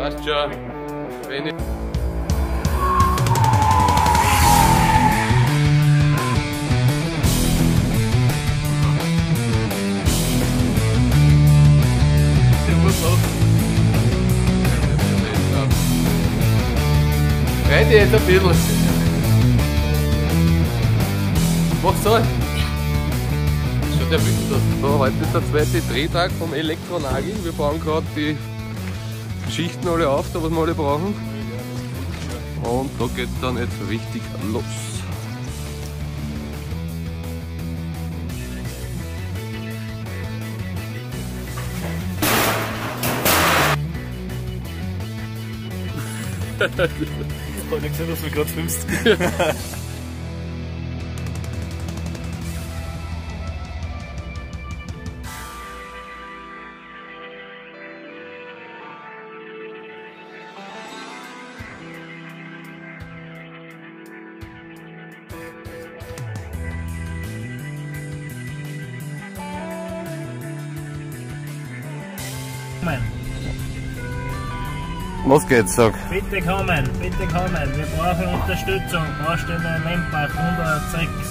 Passt schon. Wenn ich Reite jetzt ein bisschen. Mach's so. Schon der Winter. So, heute ist der zweite Drehtag vom Elektronagel. Wir bauen gerade die Schichten alle auf, da was wir alle brauchen. Und da geht's dann jetzt richtig los. Ich habe nicht gesehen, dass du gerade filmst. Was geht's, sag? Bitte kommen, bitte kommen. Wir brauchen Unterstützung. Baustelle Lempach 106.